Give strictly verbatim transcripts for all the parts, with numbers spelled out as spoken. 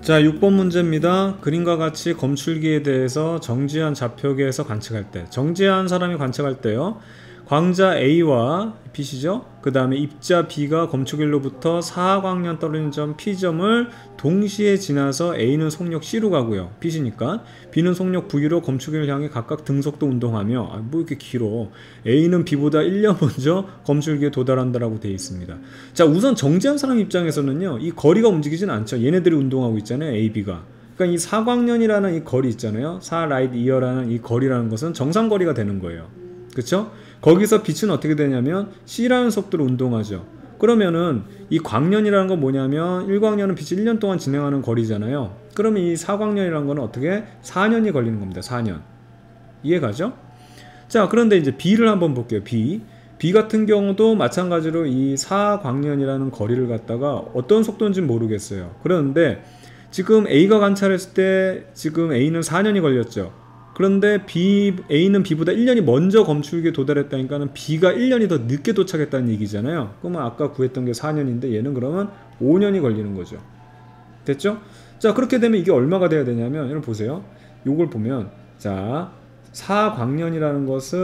자, 육 번 문제입니다. 그림과 같이 검출기에 대해서 정지한 좌표계에서 관측할 때, 정지한 사람이 관측할 때요, 광자 A와 B시죠? 그 다음에 입자 B가 검출기로부터 사광년 떨어지는 점 P점을 동시에 지나서 A는 속력 C로 가고요, B시니까 B는 속력 V로 검출기를 향해 각각 등속도 운동하며, 아, 뭐 이렇게 길어, A는 B보다 일 년 먼저 검출기에 도달한다라고 되어 있습니다. 자, 우선 정지한 사람 입장에서는요, 이 거리가 움직이진 않죠. 얘네들이 운동하고 있잖아요, A, B가. 그러니까 이 사광년이라는 이 거리 있잖아요, 사 라이트 이어라는 이 거리라는 것은 정상거리가 되는 거예요. 그쵸? 거기서 빛은 어떻게 되냐면 C라는 속도로 운동하죠. 그러면은 이 광년이라는 건 뭐냐면 일 광년은 빛이 일 년 동안 진행하는 거리잖아요. 그러면 이 사 광년이라는 건 어떻게 사 년이 걸리는 겁니다. 사 년. 이해가죠? 자, 그런데 이제 B를 한번 볼게요. B. B 같은 경우도 마찬가지로 이 사 광년이라는 거리를 갖다가 어떤 속도인지는 모르겠어요. 그런데 지금 A가 관찰했을 때 지금 A는 사 년이 걸렸죠. 그런데 B, A는 B보다 일 년이 먼저 검출기에 도달했다니까는 B가 일 년이 더 늦게 도착했다는 얘기잖아요. 그러면 아까 구했던 게 사 년인데 얘는 그러면 오 년이 걸리는 거죠. 됐죠? 자, 그렇게 되면 이게 얼마가 돼야 되냐면, 여러분 보세요. 요걸 보면, 자, 사 광년이라는 것은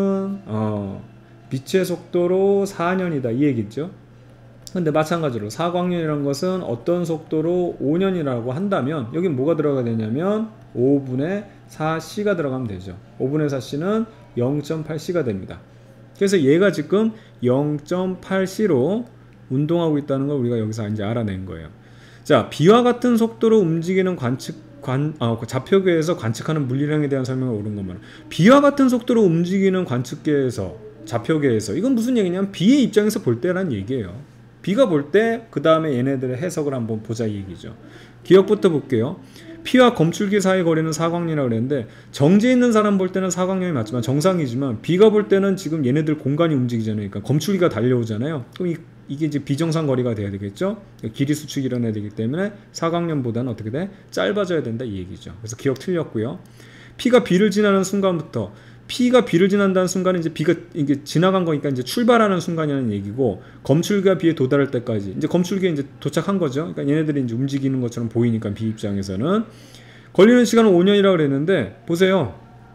어, 빛의 속도로 사 년이다, 이 얘기죠. 근데 마찬가지로 사 광년이라는 것은 어떤 속도로 오 년이라고 한다면 여기 뭐가 들어가야 되냐면 오분의 사 씨가 들어가면 되죠. 오분의 사 씨는 영 점 팔 씨가 됩니다. 그래서 얘가 지금 영 점 팔 씨로 운동하고 있다는 걸 우리가 여기서 이제 알아낸 거예요. 자, B와 같은 속도로 움직이는 관측 관, 아, 좌표계에서 관측하는 물리량에 대한 설명을 옳은 것만. B와 같은 속도로 움직이는 관측계에서, 좌표계에서, 이건 무슨 얘기냐면 B의 입장에서 볼 때란 얘기예요. B가 볼 때 그 다음에 얘네들의 해석을 한번 보자 이 얘기죠. 기억부터 볼게요. P와 검출기 사이 거리는 사 광년이라고 그랬는데 정지해 있는 사람 볼 때는 사 광년이 맞지만 정상이지만 B가 볼 때는 지금 얘네들 공간이 움직이잖아요. 그러니까 검출기가 달려오잖아요. 그럼 이, 이게 이제 비정상 거리가 돼야 되겠죠. 길이 수축이 일어나야 되기 때문에 사 광년보다는 어떻게 돼? 짧아져야 된다 이 얘기죠. 그래서 기억 틀렸고요. P가 B를 지나는 순간부터, P가 B를 지난다는 순간은 이제 B가 이게 지나간 거니까 이제 출발하는 순간이라는 얘기고, 검출기가 B에 도달할 때까지 이제 검출기에 이제 도착한 거죠. 그러니까 얘네들이 이제 움직이는 것처럼 보이니까 B 입장에서는 걸리는 시간은 오 년이라고 그랬는데, 보세요.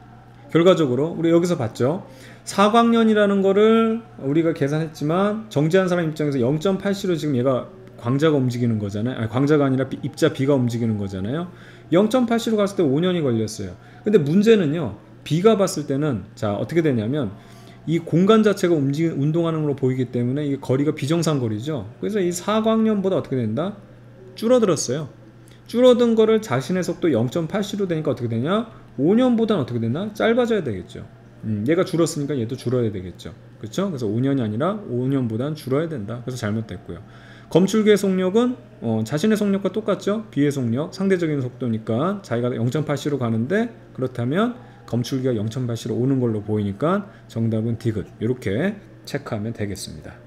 결과적으로 우리 여기서 봤죠. 사 광년이라는 거를 우리가 계산했지만 정지한 사람 입장에서 영 점 팔 씨로 지금 얘가 광자가 움직이는 거잖아요. 아니, 광자가 아니라 입자 B가 움직이는 거잖아요. 영 점 팔 씨로 갔을 때 오 년이 걸렸어요. 근데 문제는요, B가 봤을 때는 자 어떻게 되냐면 이 공간 자체가 움직이, 운동하는 걸로 보이기 때문에 이게 거리가 비정상 거리죠. 그래서 이 사 광년보다 어떻게 된다? 줄어들었어요. 줄어든 거를 자신의 속도 영 점 팔 씨로 되니까 어떻게 되냐? 오 년보다는 어떻게 되나? 짧아져야 되겠죠. 음, 얘가 줄었으니까 얘도 줄어야 되겠죠. 그렇죠? 그래서 오 년이 아니라 오 년보다는 줄어야 된다. 그래서 잘못됐고요. 검출기의 속력은 어, 자신의 속력과 똑같죠. B의 속력, 상대적인 속도니까 자기가 영 점 팔 씨로 가는데, 그렇다면 검출기가 영 점 팔 씨로 오는 걸로 보이니까 정답은 디귿. 이렇게 체크하면 되겠습니다.